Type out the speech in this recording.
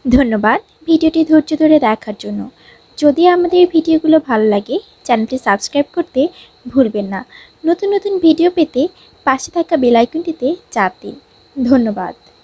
ধন্যবাদ ভিডিওটি ধৈর্য ধরে দেখার জন্য। যদি আমাদের ভিডিওগুলো ভালো লাগে চ্যানেলটি সাবস্ক্রাইব করতে ভুলবেন না। নতুন নতুন ভিডিও পেতে পাশে থাকা বেল আইকনটিতে চাপ দিন। ধন্যবাদ।